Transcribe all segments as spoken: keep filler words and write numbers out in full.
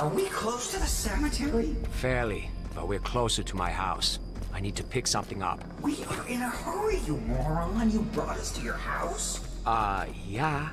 Are we close to the cemetery? Fairly, but we're closer to my house. I need to pick something up. We are in a hurry, you moron. You brought us to your house? Uh, yeah.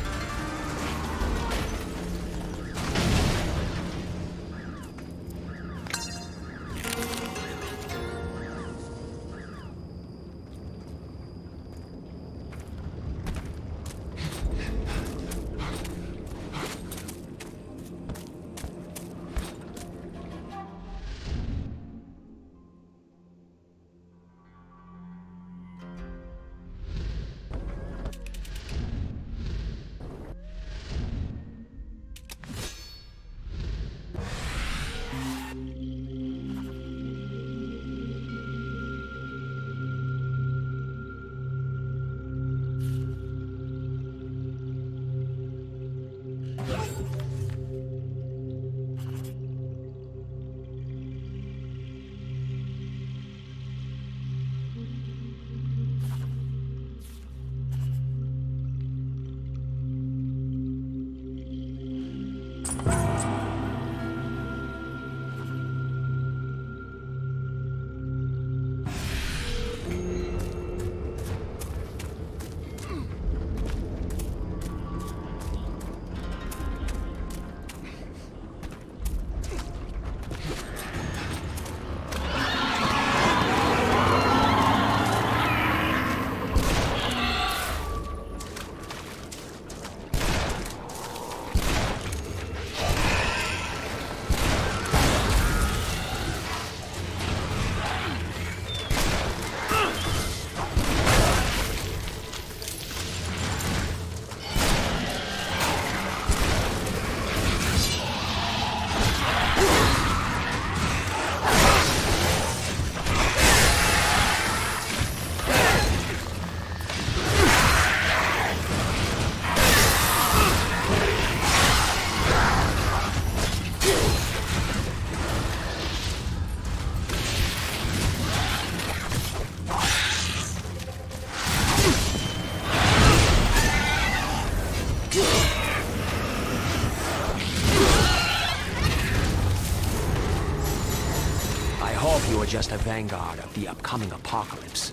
You are just a vanguard of the upcoming apocalypse.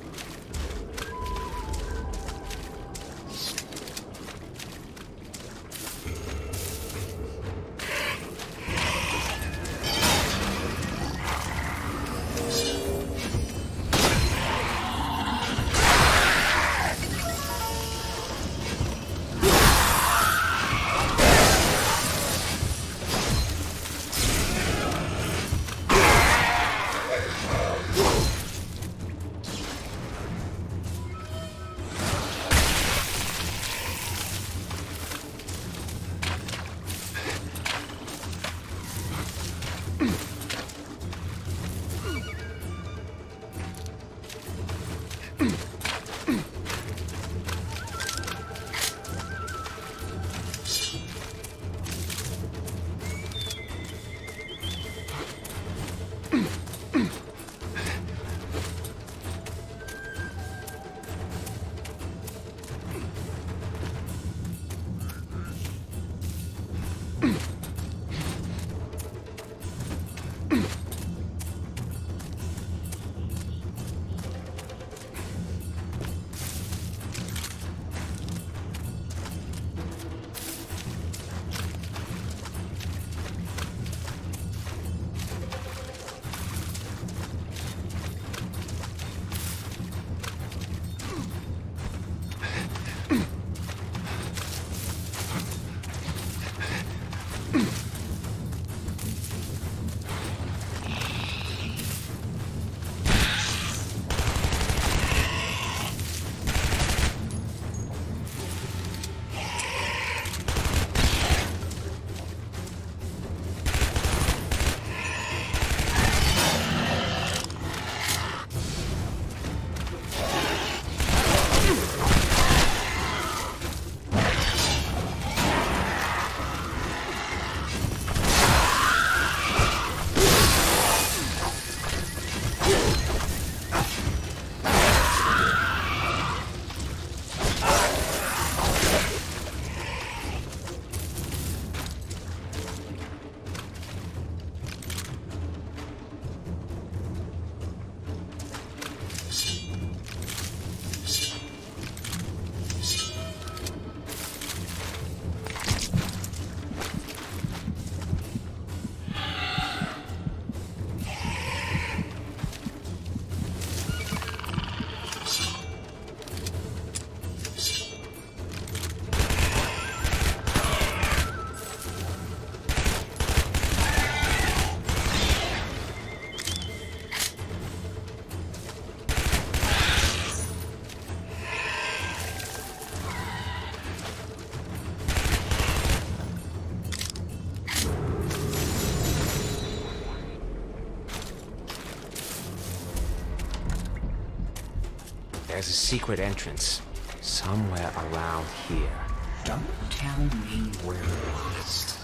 There's a secret entrance. Somewhere around here. Don't tell me we're lost.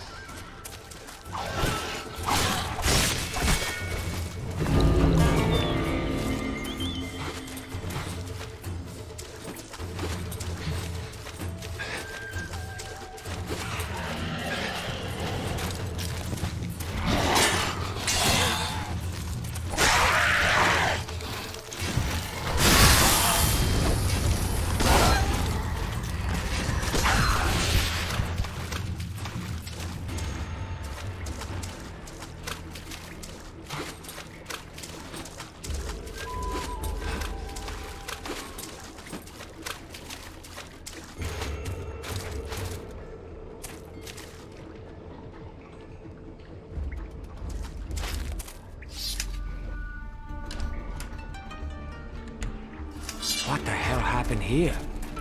What the hell happened here?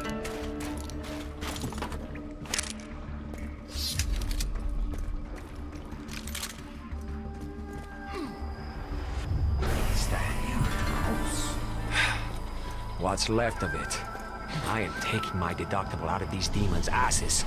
Is that your house? What's left of it. I am taking my deductible out of these demons' asses.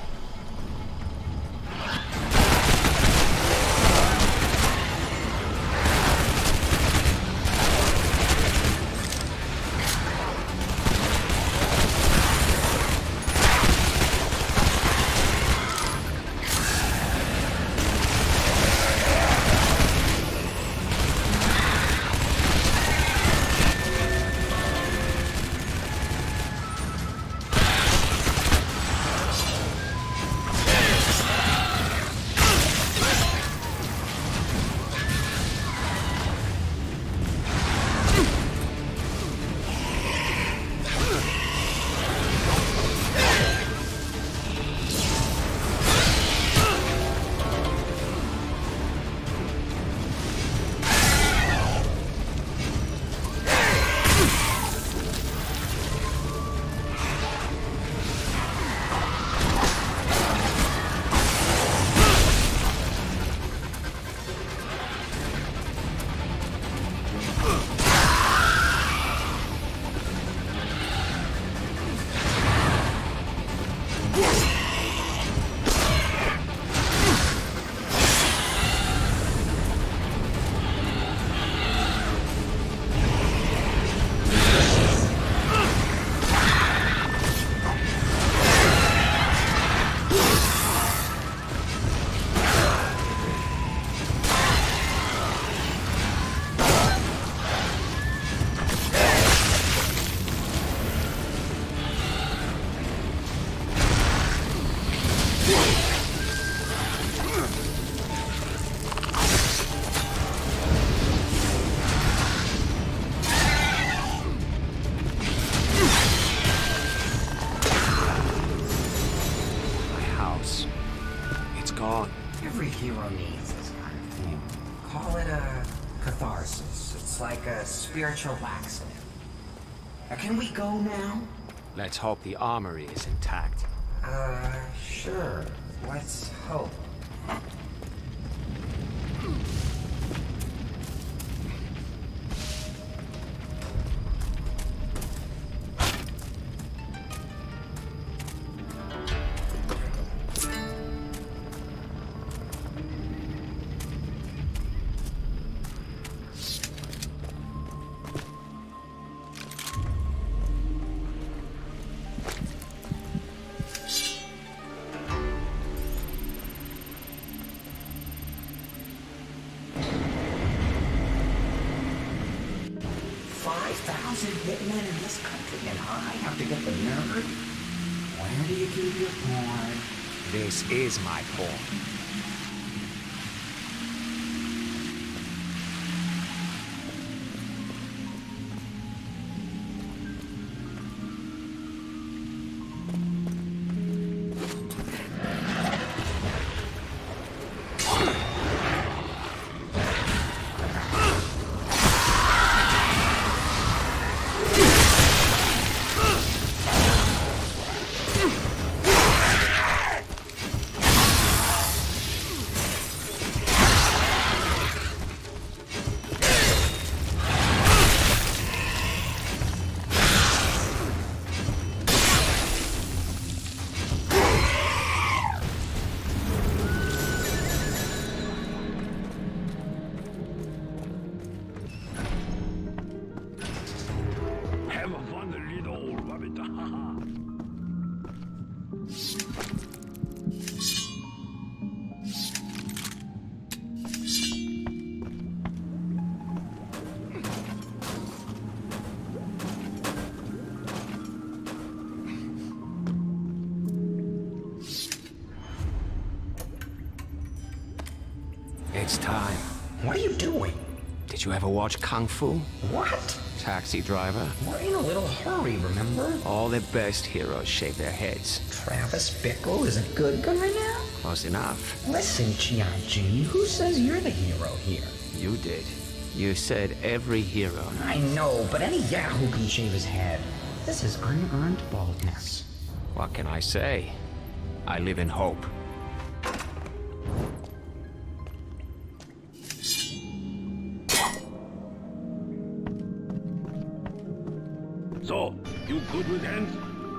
Every hero needs this kind of thing. Call it a catharsis. It's like a spiritual laxative. Now, can we go now? Let's hope the armory is intact. Uh, sure. Let's hope. five thousand hitmen in this country, and I have to get the nerve? Where do you keep your porn? This is my porn. It's time. What are you doing? Did you ever watch Kung Fu? What? Taxi Driver? We're in a little hurry, remember? All the best heroes shave their heads. Travis Bickle is a good guy now? Close enough. Listen, Chianchi, who says you're the hero here? You did. You said every hero. I know, but any yahoo can shave his head. This is unearned baldness. What can I say? I live in hope. So, you good with hands?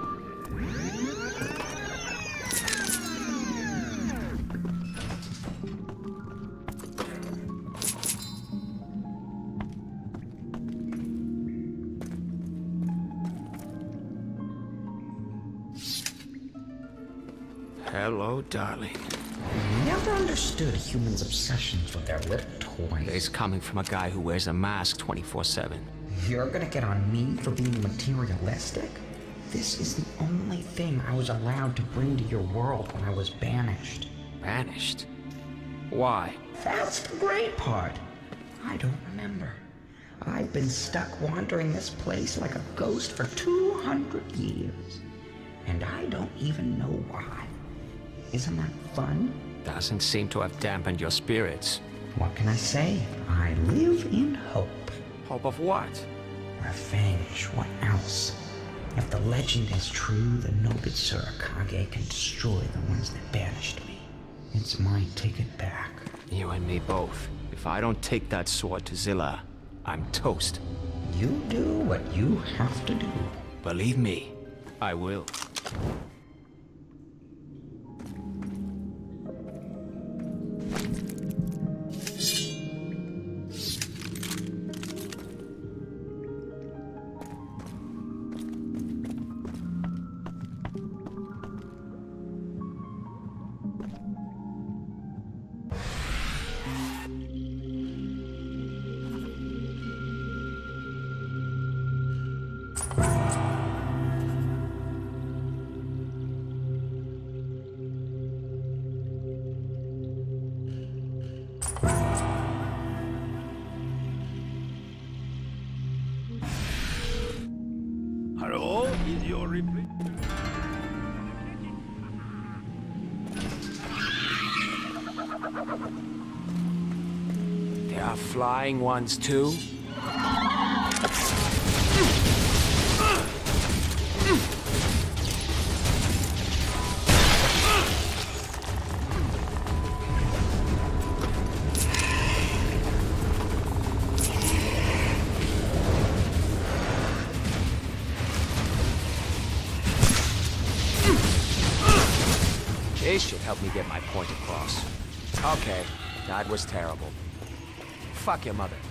Hello, darling. Never understood a human's obsessions with their little toys. It's coming from a guy who wears a mask twenty-four seven. You're gonna get on me for being materialistic? This is the only thing I was allowed to bring to your world when I was banished. Banished? Why? That's the great part. I don't remember. I've been stuck wandering this place like a ghost for two hundred years. And I don't even know why. Isn't that fun? Doesn't seem to have dampened your spirits. What can I say? I live in hope. Hope of what? Revenge. What else? If the legend is true, the Nobitsu Kage can destroy the ones that banished me. It's my ticket back. You and me both. If I don't take that sword to Zilla, I'm toast. You do what you have to do. Believe me, I will. Hello, is your reply? There are flying ones too? This should help me get my point across. Okay, that was terrible. Fuck your mother.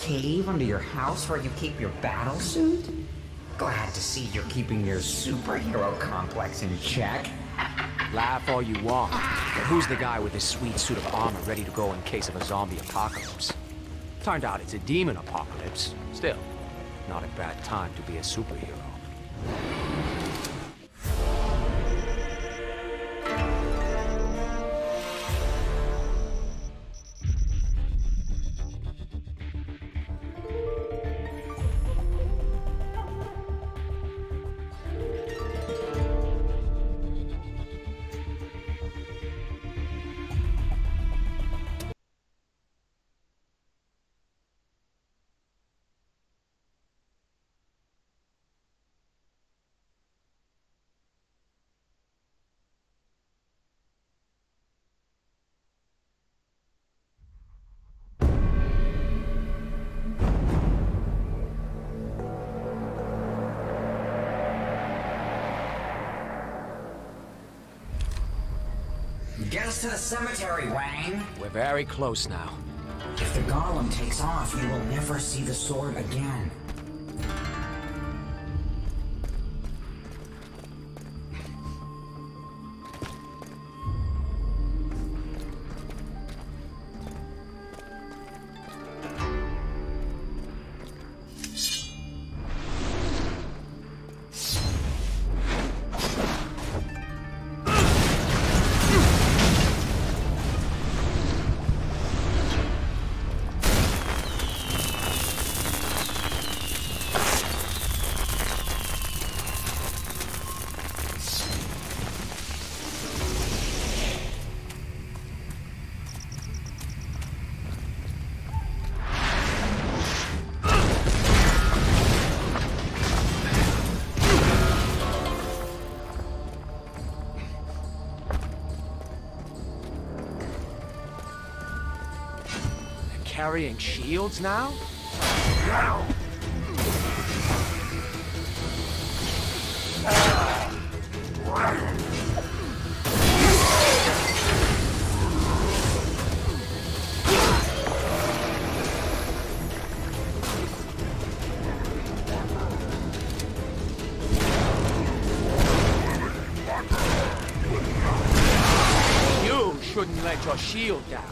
cave under your house where you keep your battle suit? Glad to see you're keeping your superhero complex in check. Laugh all you want, but who's the guy with this sweet suit of armor ready to go in case of a zombie apocalypse? Turned out it's a demon apocalypse. Still, not a bad time to be a superhero. Get us to the cemetery, Wang! We're very close now. If the golem takes off, you will never see the sword again. Carrying shields now? You shouldn't let your shield down.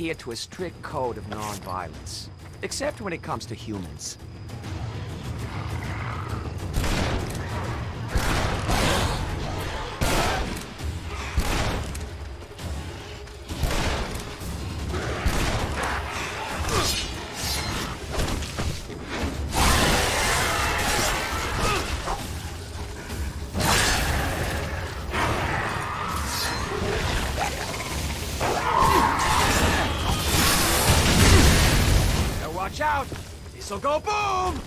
adhere to a strict code of non-violence. Except when it comes to humans. Watch out! This'll go boom!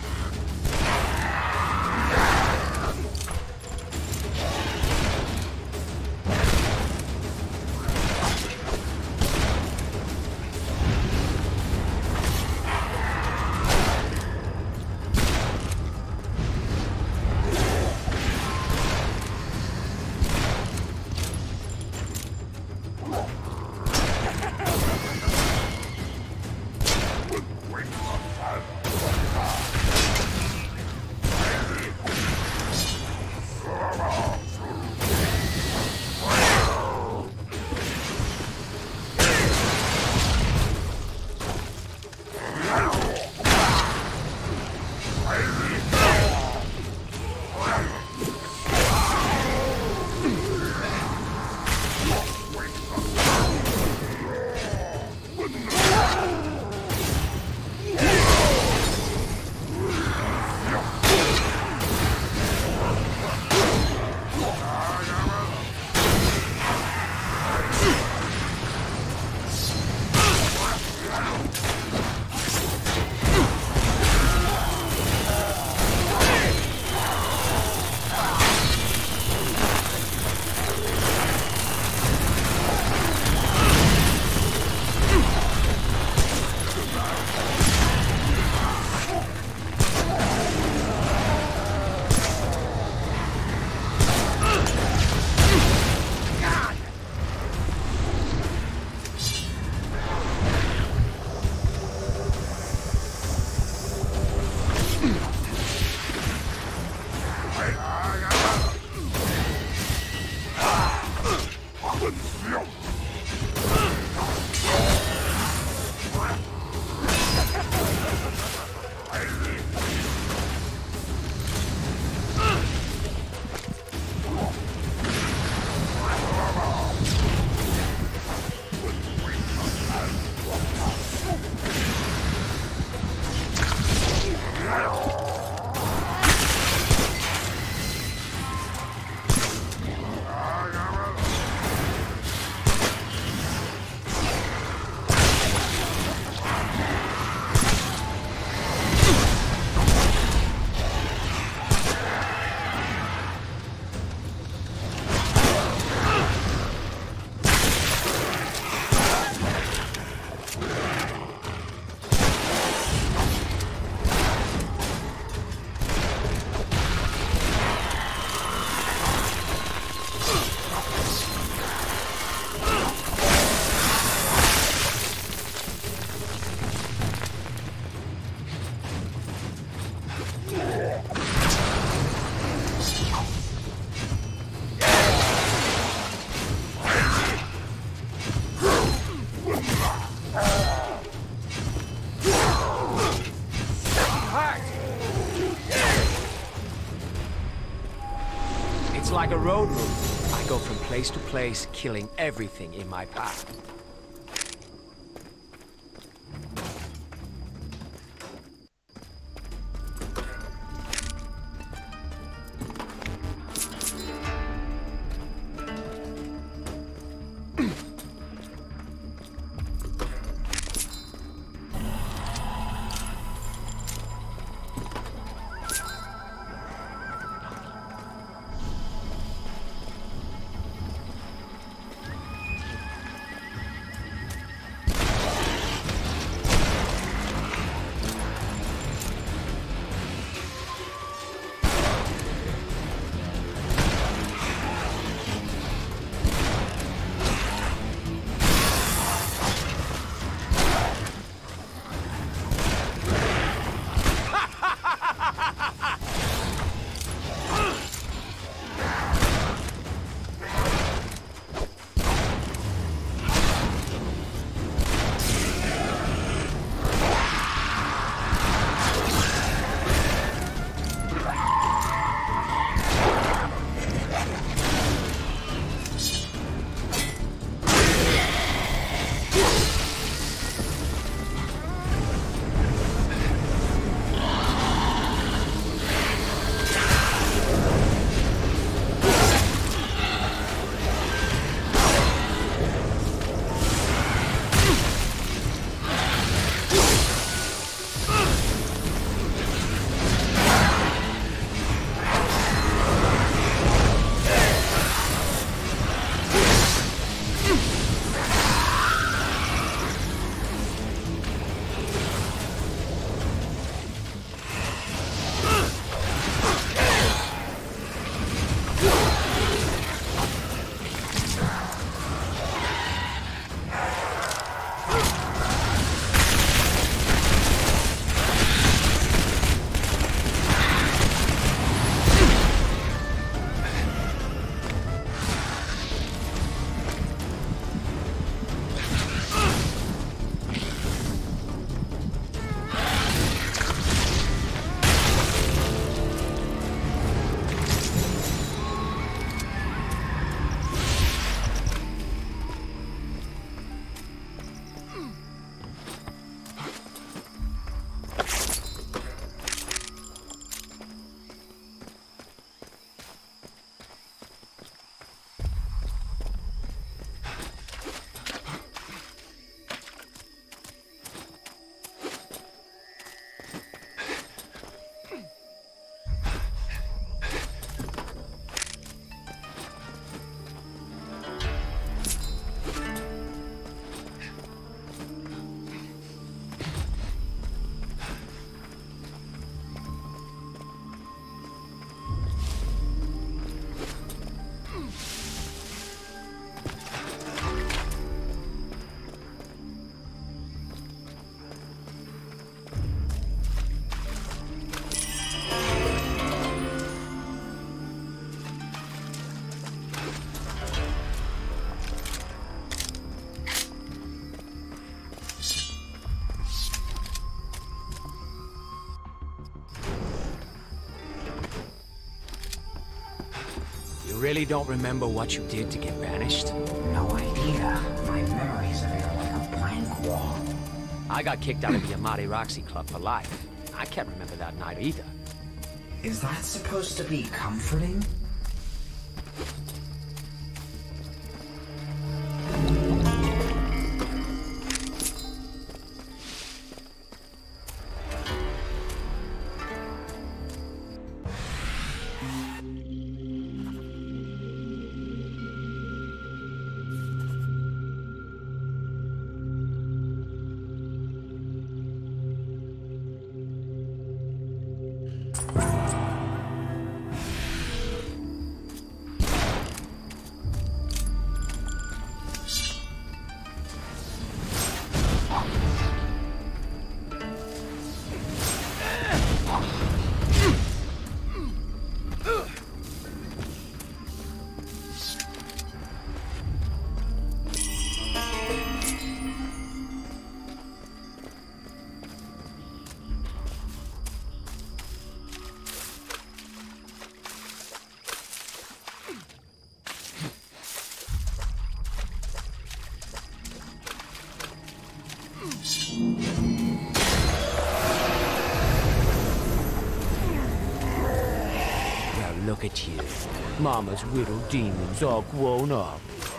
Like a road movie. I go from place to place, killing everything in my path. really don't remember what you did to get banished? No idea. My memories of it are like a blank wall. I got kicked out of the Amari Roxy Club for life. I can't remember that night either. Is that supposed to be comforting? Look at you. Mama's little demons all grown up.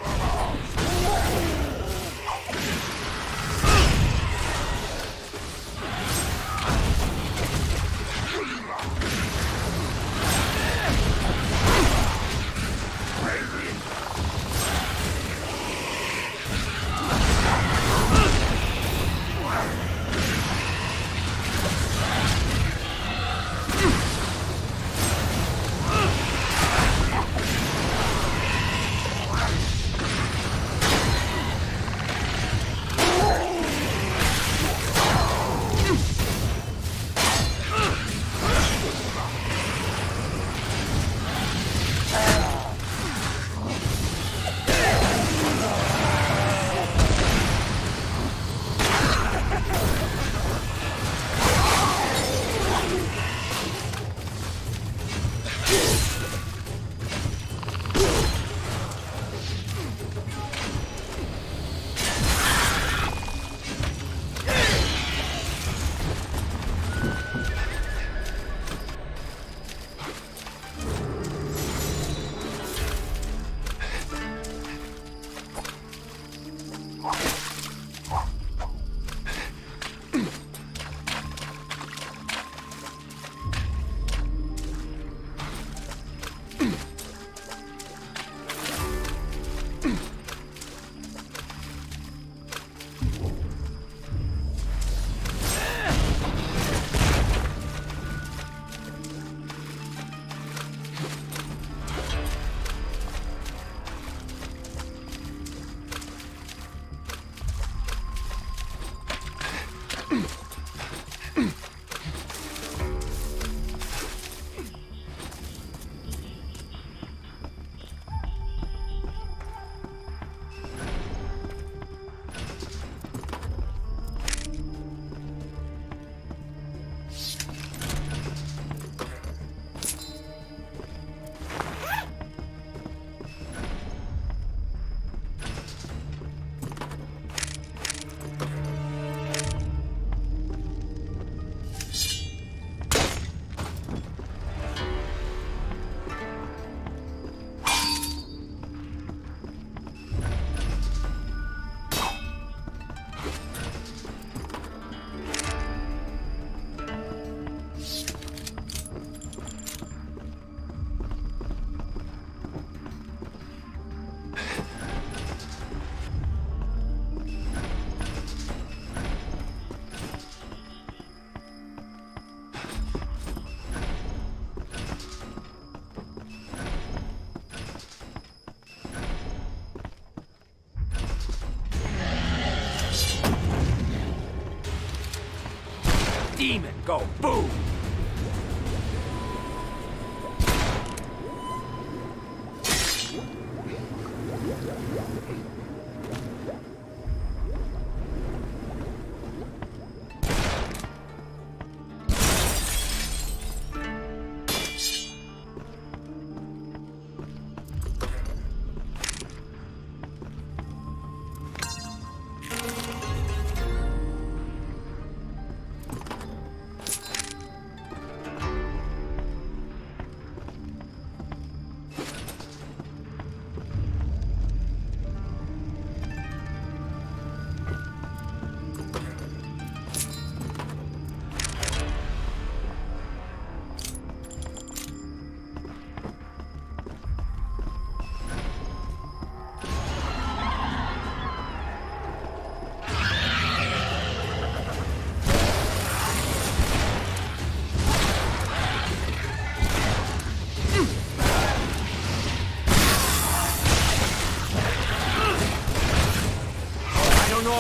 Demon, go boom!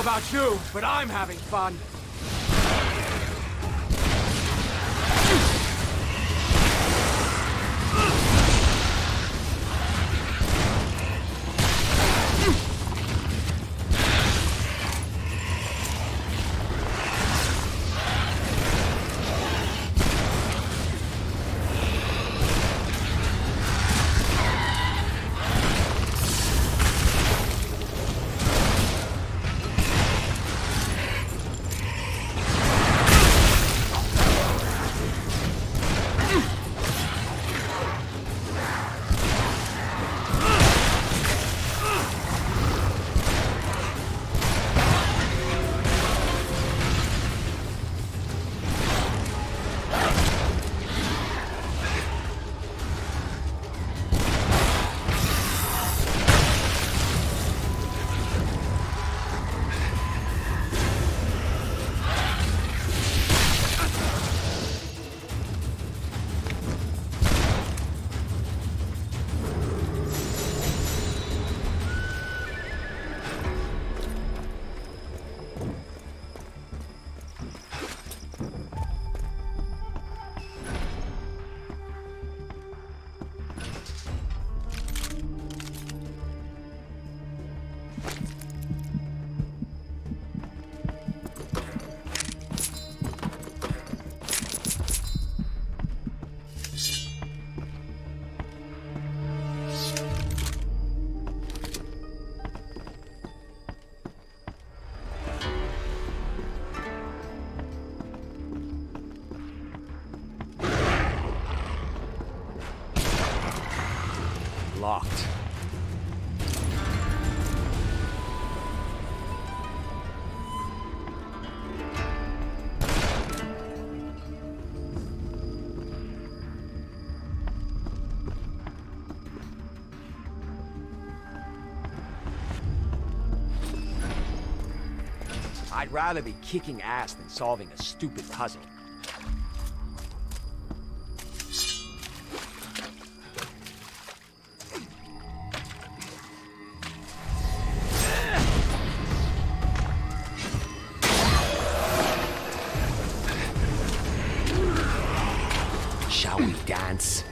about you, but I'm having fun. Locked. I'd rather be kicking ass than solving a stupid puzzle. Shall we dance?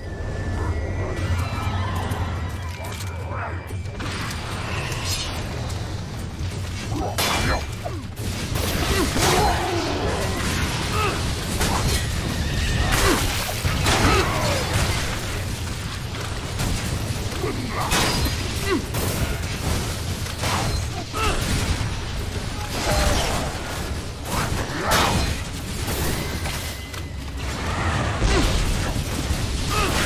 Ugh!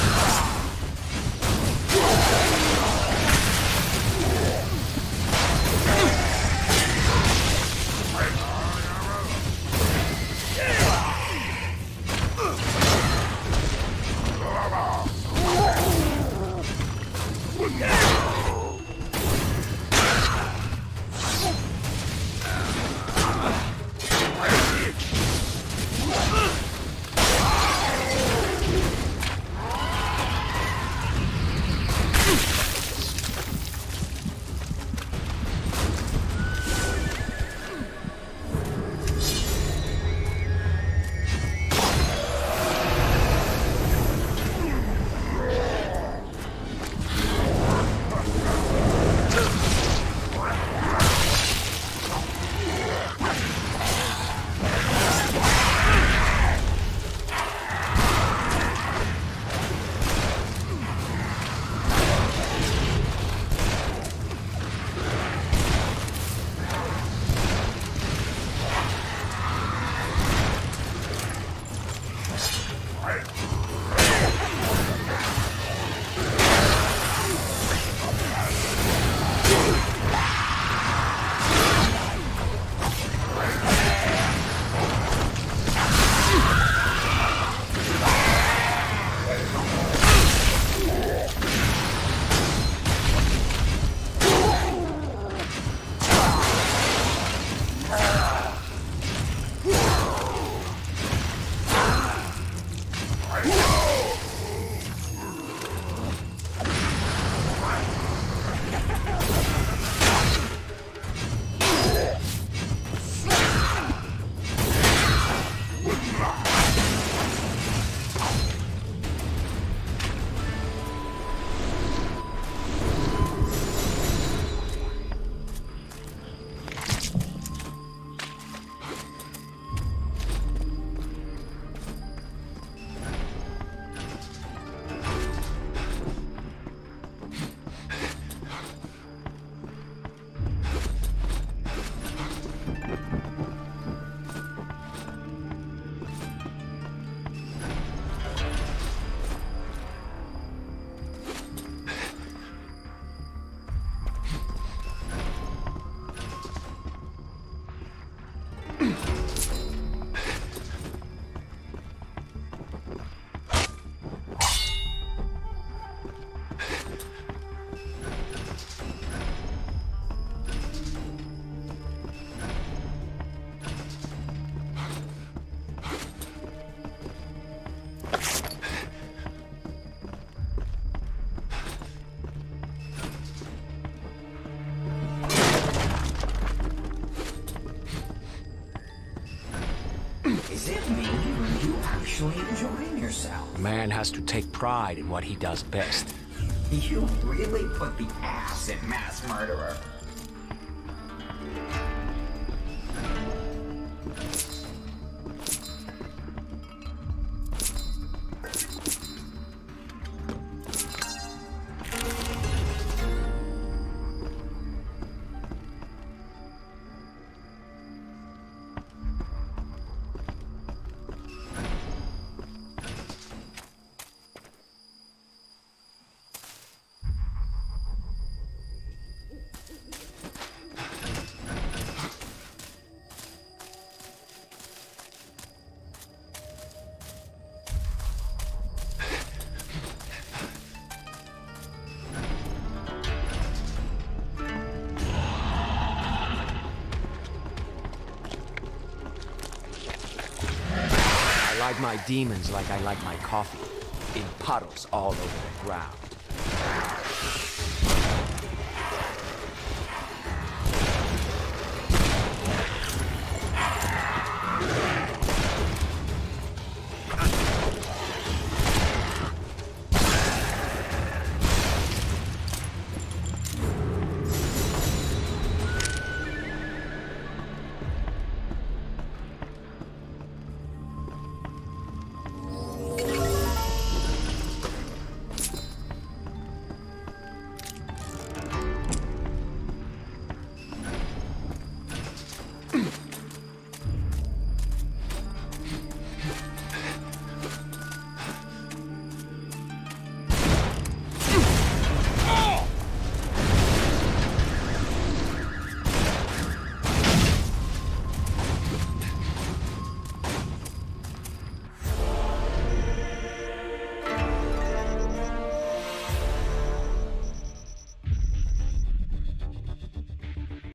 Is it me, or are you actually enjoying yourself? A man has to take pride in what he does best. You really put the ass in Mass Murderer. I like my demons like I like my coffee, in puddles all over the ground.